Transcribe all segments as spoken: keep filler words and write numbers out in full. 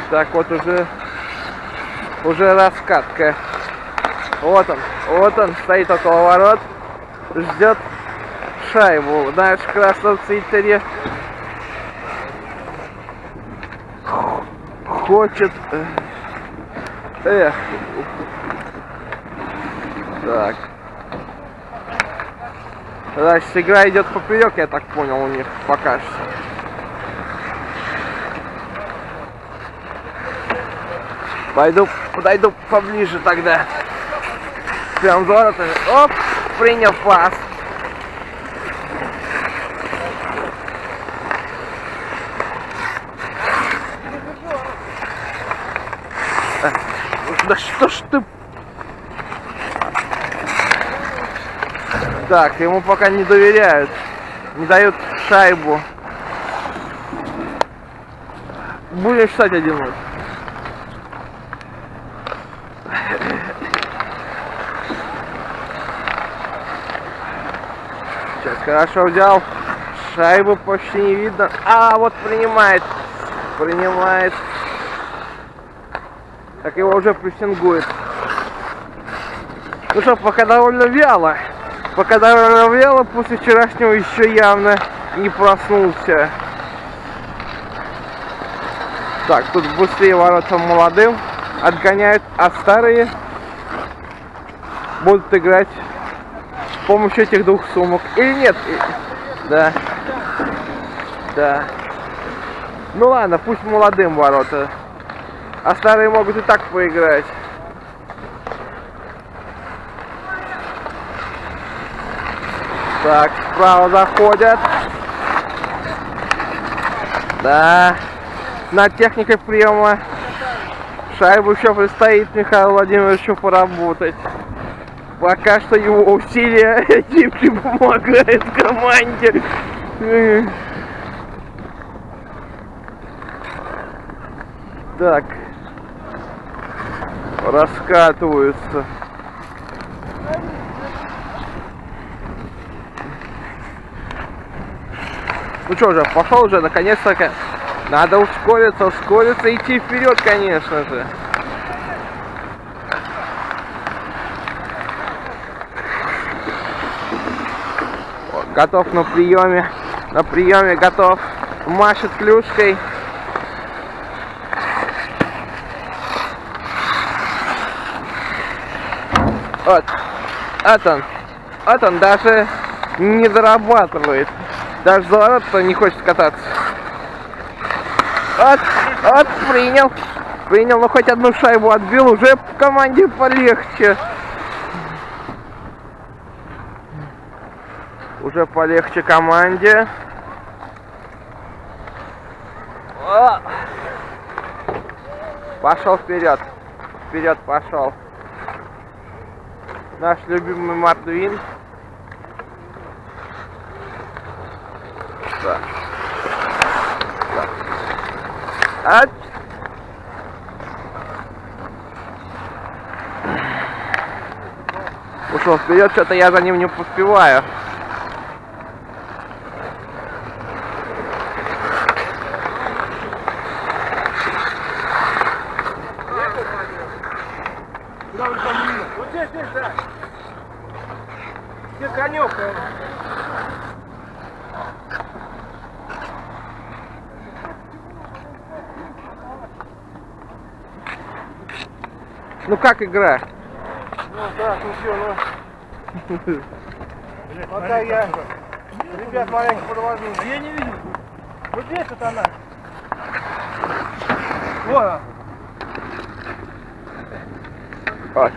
Так, вот уже, уже раскатка. Вот он, вот он, стоит около ворот, ждет шайбу. Наш красном свитере хочет. Эх. Так. Значит, игра идет поперек, я так понял, у них пока что. Пойду, подойду поближе тогда. Прям за воротами. Оп, принял пас. Да что ж ты... Так, ему пока не доверяют. Не дают шайбу. Будем считать один ноль. Сейчас хорошо взял. Шайбу почти не видно. А, вот принимает. Принимает. Так его уже прессингует. Ну что, пока довольно вяло. Пока довольно вяло, после вчерашнего еще явно не проснулся. Так, тут быстрее ворота молодым отгоняют, а старые будут играть с помощью этих двух сумок. Или нет? Да. Да. Ну ладно, пусть молодым ворота. А старые могут и так поиграть. Так, справа заходят. Да. Над техникой приема шайбу еще предстоит Михаилу Владимировичу поработать. Пока что его усилия не помогают команде. Так. Раскатываются. Ну что же, пошел уже, наконец-то. Надо ускориться, ускориться и идти вперед, конечно же. Готов на приеме. На приеме готов. Машет клюшкой. Вот. Вот он. Вот он даже не дорабатывает. Даже за ворот не хочет кататься. Вот, вот, принял. Принял, но хоть одну шайбу отбил, уже в команде полегче. Уже полегче команде. О! Пошел вперед. Вперед пошел. Наш любимый Мартвин. Так. Так. От. Ушел вперед, что-то я за ним не поспеваю. Вот здесь, здесь, да. Где конек? Ну как игра? Ну так, ну все, ну. Пока я ребят маленько подвожу. А я не вижу. Вот здесь вот она. Вот она. Вот.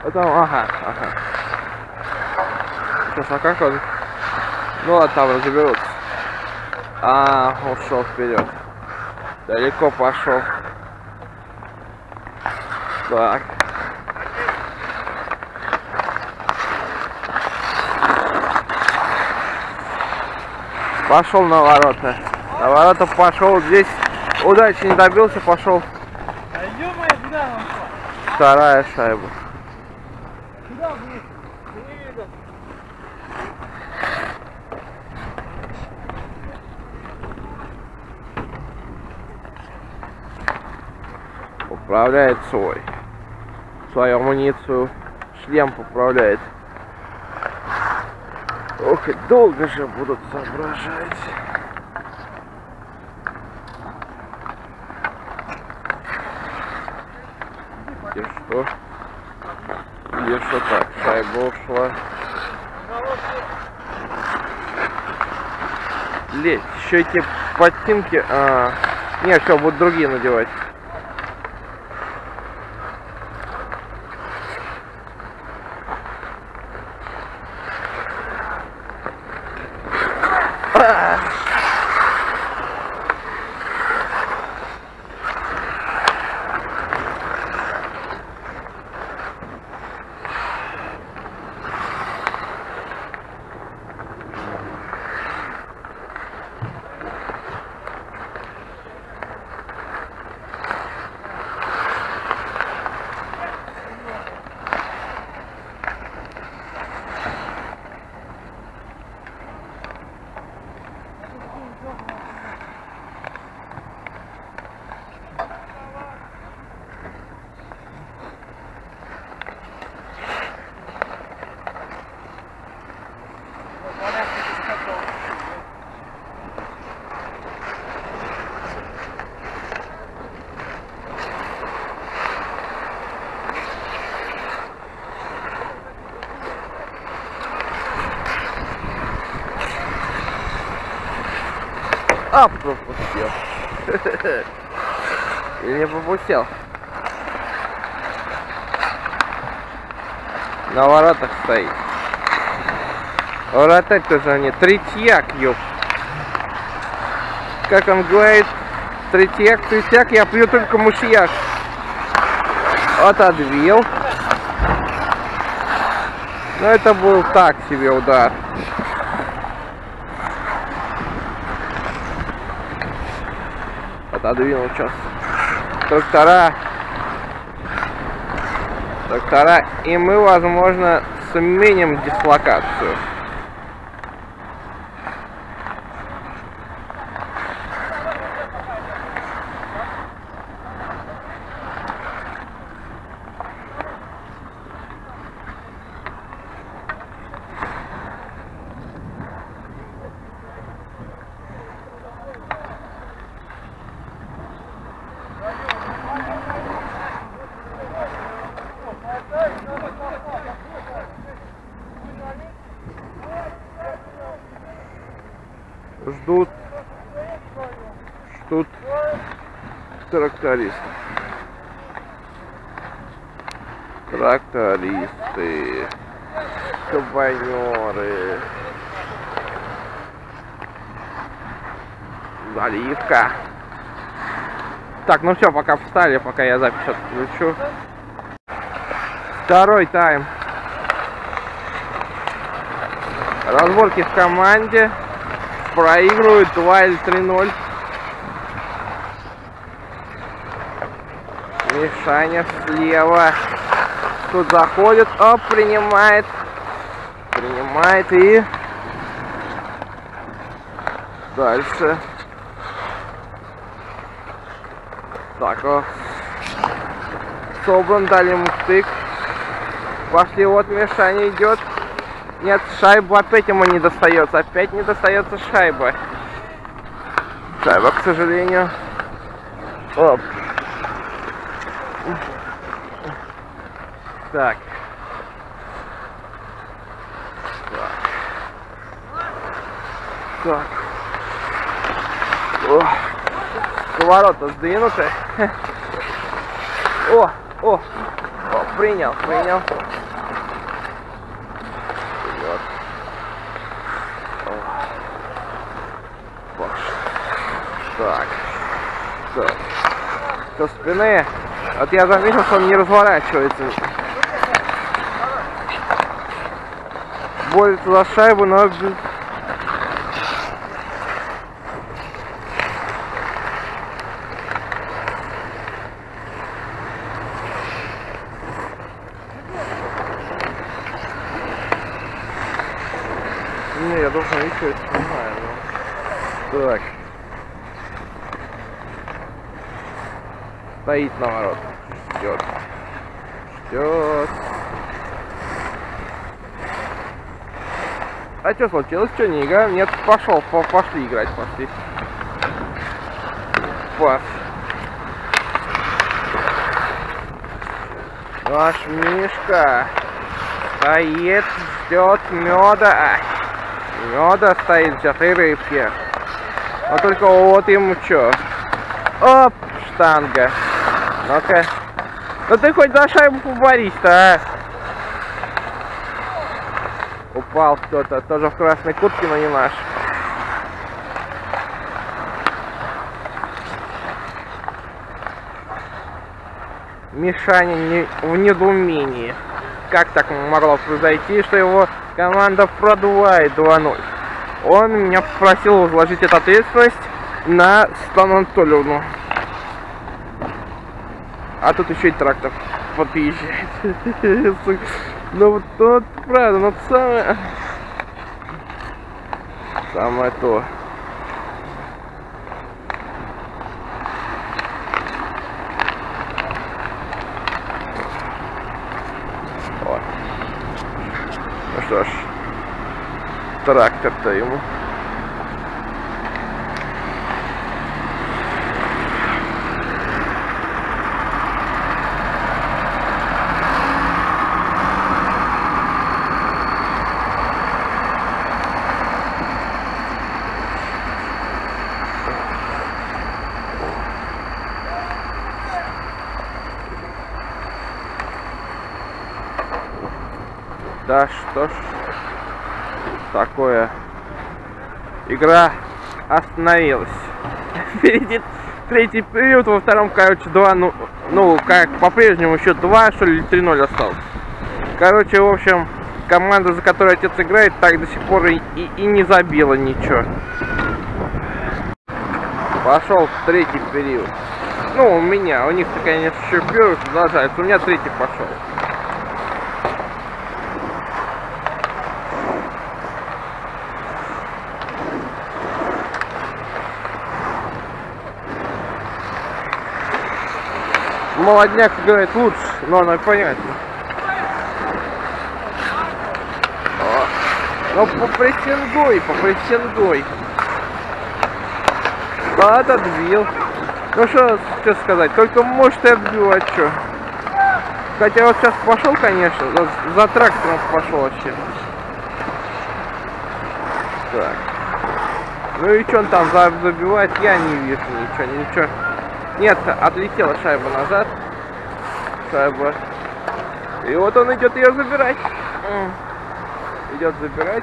Потом, ага, ага. Сейчас, а как он? Ну ладно, там разберутся. А, ушел вперед. Далеко пошел. Так. Пошел на ворота. На ворота пошел. Здесь удачи не добился, пошел. А ё-моё, куда он шел? Вторая шайба. Куда будет? Не видно. Поправляет свой. Свою амуницию. Шлем поправляет. Ох, и долго же будут соображать. И что? И что так? Шайба ушла. Лезь, еще эти ботинки. А, нет, все, будут другие надевать. А, пропустил. Или не пропустил? На воротах стоит. Ворота тоже не третьяк, ёп. Как он говорит, третьяк, третьяк, я пью только мышьяк. Отодвил. Но это был так себе удар. Отодвинул сейчас. Трактора. Трактора. И мы, возможно, сменим дислокацию. Ждут, ждут трактористы. Трактористы, комбайнеры. Заливка. Так, ну все, пока встали, пока я запись отключу. Второй тайм. Разборки в команде. Проигрывают два или три ноль. Мишаня слева. Тут заходит. Оп, принимает. Принимает и... Дальше. Так, о. Собран, дали ему стык. Пошли, вот Мишаня идет. Нет, шайба опять ему не достается. Опять не достается шайба. Шайба, к сожалению. Оп. Так. Так. О. Ворота сдвинуты. О, о, о, принял, принял. Так. Так. Со спины. Вот я заметил, что он не разворачивается. Борется за шайбу, но... Не, я должен видеть, что это снимаю. Но... Так. Стоит на ворот. Ждет. Ждет. А что случилось? Что, не играем? Нет, пошел, по пошли играть, пошли. Пас. Наш Мишка стоит, ждет меда. Меда стоит сейчас и рыбки. Но только вот ему что. Оп, штанга. Ну-ка. Ну ты хоть за шайбу поборись-то, а. Упал кто-то, тоже в красной куртке, но не наш. Мишаня не, в недоумении. Как так могло произойти, что его команда продувает два ноль? Он меня попросил возложить эту ответственность на Светлану Анатольевну. А тут еще и трактор подъезжает. Ну вот, вот правда, ну самое... Самое то. Вот. Ну что ж, трактор-то ему. Да что ж такое, игра остановилась. Впереди третий период, во втором, короче, два, ну, ну как по-прежнему счет два, что ли, три ноль осталось. Короче, в общем, команда, за которой отец играет, так до сих пор и, и, и не забила ничего. Пошел третий период. Ну, у меня, у них-то, конечно, еще первый продолжается, у меня третий пошел. Молодняк играет лучше, но оно понятно. О. Ну попрессингуй, попрессингуй. Да, отбил. Ну что, что сказать, только может и отбил, а что? Хотя вот сейчас пошел, конечно, за, за трактором пошел вообще. Так. Ну и что он там забивает, я не вижу ничего, ничего. Нет, отлетела шайба назад. Шайба. И вот он идет ее забирать. Идет забирать.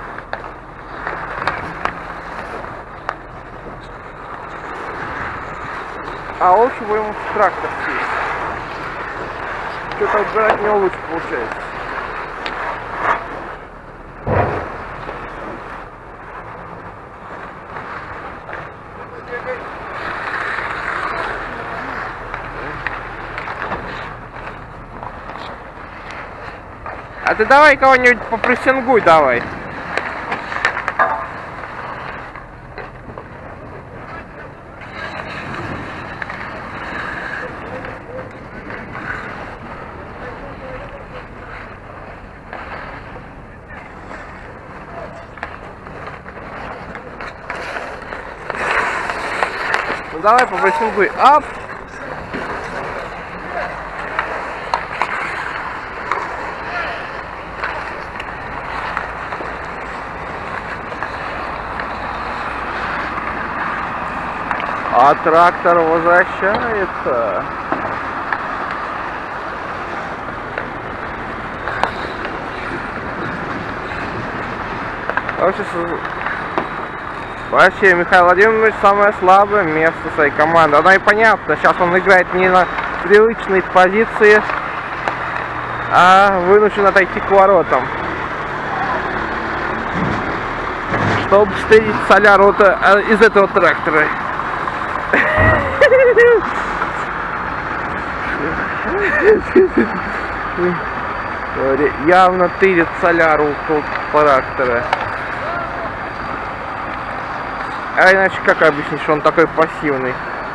А лучше бы ему в трактор сесть. Что-то отбирать у него лучше получается. А ты давай кого-нибудь попрессингуй давай. Ну давай попрессингуй. Ап! А трактор возвращается. А сейчас Вообще, Михаил Владимирович самое слабое место своей команды. Оно и понятно, сейчас он играет не на привычной позиции, а вынужден отойти к воротам. Чтобы встретить Соляру из этого трактора. Явно тырит Соляру около трактора. А иначе как объяснить, что он такой пассивный?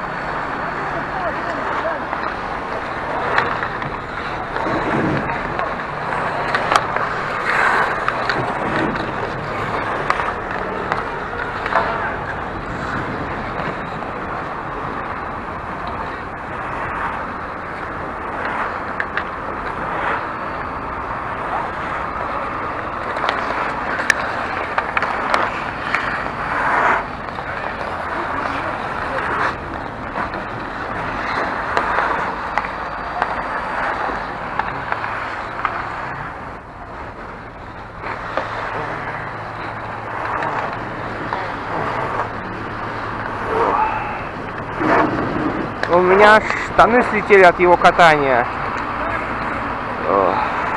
У меня штаны слетели от его катания. Ох.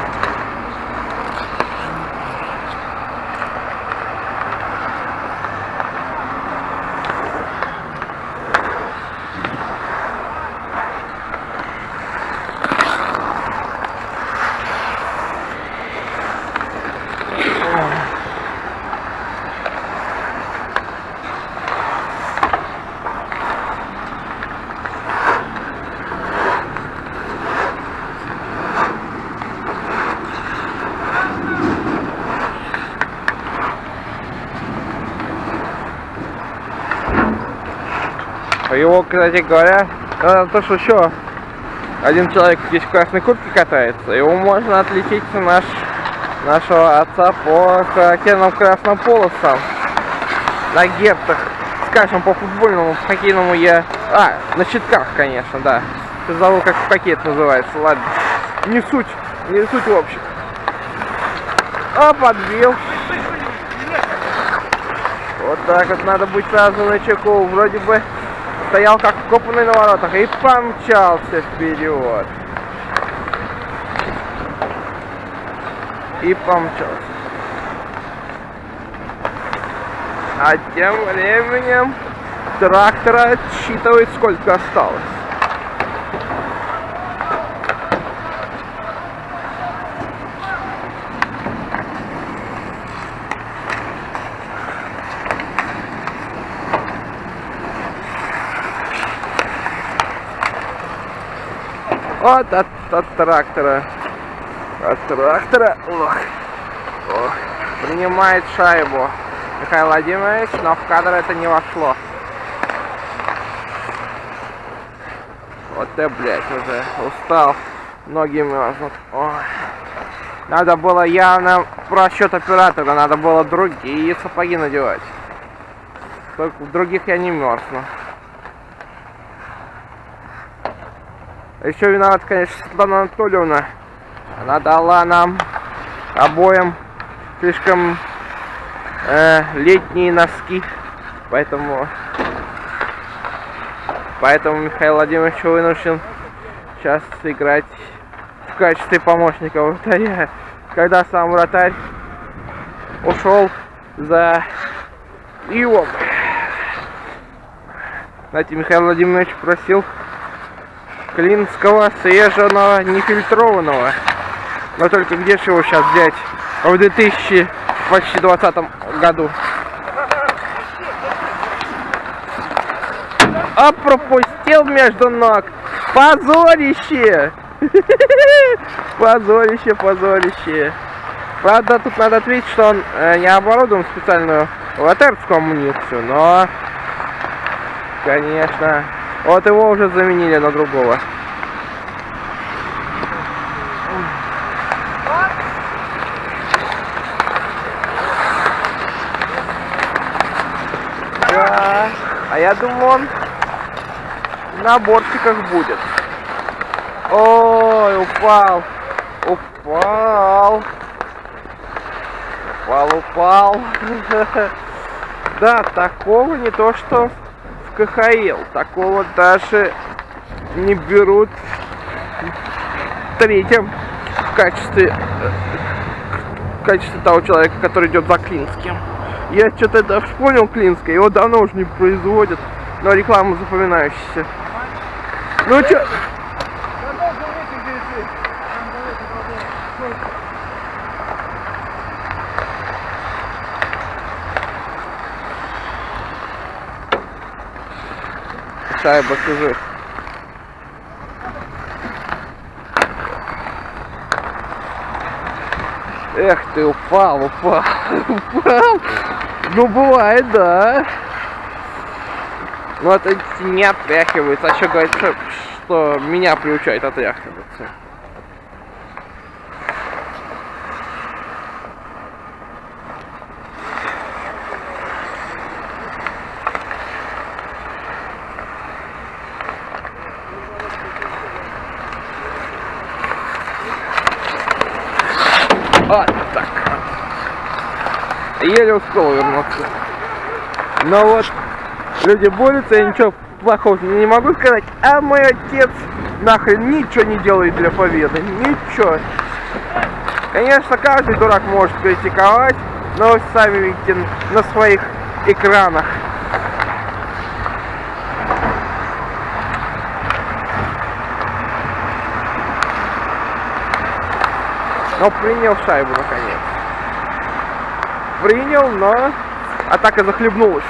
Его, кстати говоря, то, что еще один человек здесь в красной куртке катается, его можно отличить наш, нашего отца по характерным красным полосам на гербах. Скажем, по футбольному, по хоккейному я... А, на щитках, конечно, да. Я забыл, как хоккей это называется, ладно. Не суть, не суть в общем. А, подбил. Вот так вот надо быть сразу на чеку. Вроде бы стоял как вкопанный на воротах и помчался вперед. И помчался. А тем временем трактор отсчитывает, сколько осталось. Вот от, от трактора. От трактора. Ох. Ох. Принимает шайбу Михаил Владимирович, но в кадр это не вошло. Вот ты, блядь, уже устал. Ноги мерзнут. Ой. Надо было явно просчет оператора, надо было другие сапоги надевать. Только в других я не мерзну. Еще виноват, конечно, Светлана Анатольевна. Она дала нам обоим слишком э, летние носки, поэтому поэтому Михаил Владимирович вынужден сейчас играть в качестве помощника вратаря, когда сам вратарь ушел за его. Знаете, Михаил Владимирович просил клинского, свежего, нефильтрованного. Но только где же его сейчас взять в две тысячи двадцатом году? А пропустил между ног. Позорище! Позорище, позорище. Правда, тут надо ответить, что он э, не оборудован специальную вратарскую амуницию, но, конечно, вот его уже заменили на другого. Да, а я думаю, он на бортиках будет. Ой, упал, упал, упал, упал. Да, такого не то что в ка ха эл, такого даже не берут третьим в качестве, в качестве того человека, который идет за Клинским. Я что-то даже понял Клинское, его давно уже не производят, но реклама запоминающаяся. Ну чё? Шайба чужих. Эх ты, упал, упал, упал. Ну бывает, да. Ну это не отряхивается, а что говорит, что, что меня приучает отряхиваться. Вот так. Еле успел вернуться. Но вот люди борются, я ничего плохого не могу сказать. А мой отец нахрен ничего не делает для победы. Ничего. Конечно, каждый дурак может критиковать, но вы сами видите на своих экранах. Но принял шайбу наконец. Принял, но атака захлебнулась.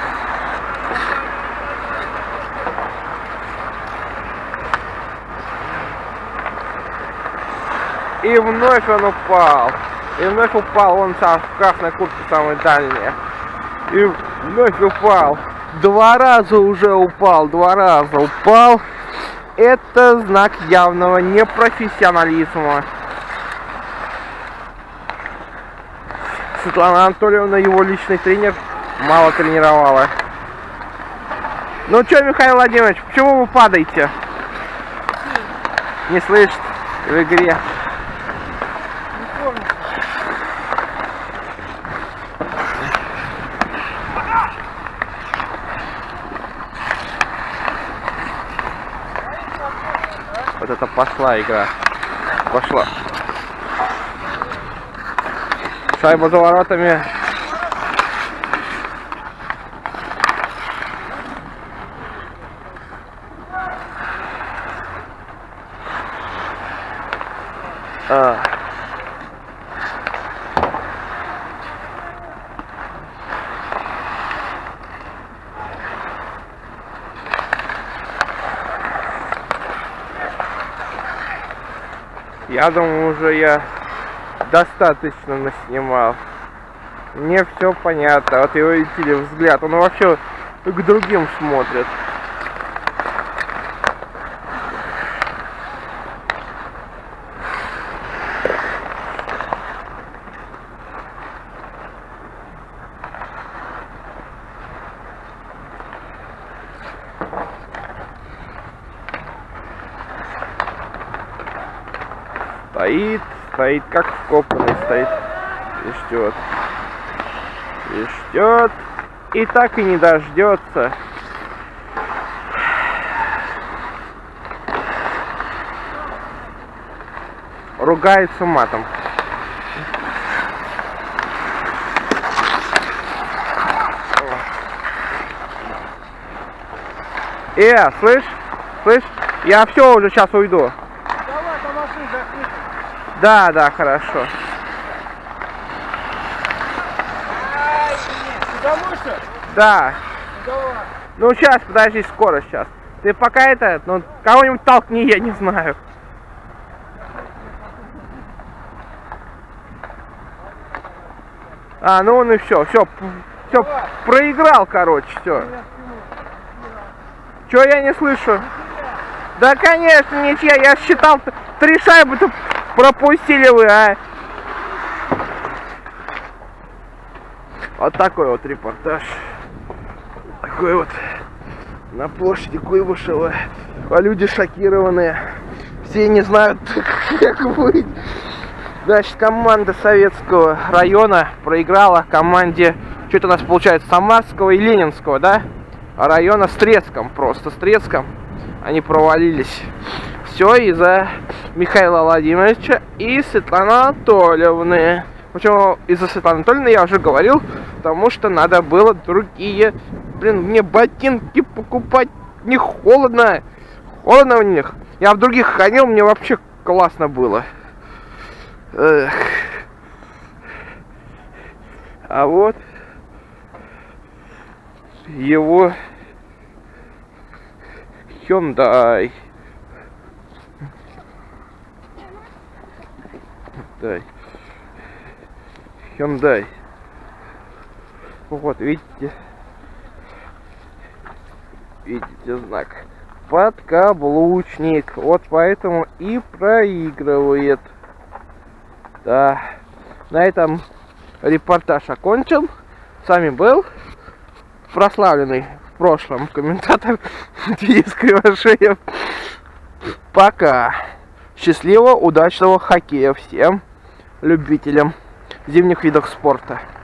И вновь он упал. И вновь упал. Он сам в красной куртке самой дальняя. И вновь упал. Два раза уже упал. Два раза упал. Это знак явного непрофессионализма. Светлана Анатольевна, его личный тренер, мало тренировала. Ну что, Михаил Владимирович, почему вы падаете? Не слышит в игре. Вот это пошла игра. Пошла. Шайба за воротами. А. Я думаю, уже я достаточно наснимал. Мне все понятно. Вот его видите взгляд. Он вообще к другим смотрит. Стоит, стоит, как вкопанный стоит. И ждет. И ждет. И так и не дождется. Ругается матом. Э, слышь? Слышь? Я все уже сейчас уйду. Давай, по машине закрыто. Да, да, хорошо. Домой что? Да. Давай. Ну сейчас, подожди, скоро сейчас. Ты пока это, ну, кого-нибудь толкни, я не знаю. А, ну он и все, все, все, проиграл, короче, все. Че я не слышу? Да, конечно, ничья, я считал, три шайбы-то пропустили вы, а. Вот такой вот репортаж. Такой вот на площади Куйбышева. А люди шокированные. Все не знают, как быть. Значит, команда Советского района проиграла команде что-то у нас получается Самарского и Ленинского, да, района с треском, просто с треском они провалились. Все из-за Михаила Владимировича и Светланы Анатольевны. Почему из-за Светланы Анатольевны я уже говорил, потому что надо было другие, блин, мне ботинки покупать, не холодно, холодно у них. Я в других ходил, мне вообще классно было. Эх. А вот его Hyundai. Hyundai. Hyundai. Вот, видите? Видите знак? Подкаблучник. Вот поэтому и проигрывает. Да. На этом репортаж окончен. С вами был прославленный в прошлом комментатор Денис Кривошеев. Пока. Счастливого, удачного хоккея всем любителям зимних видов спорта.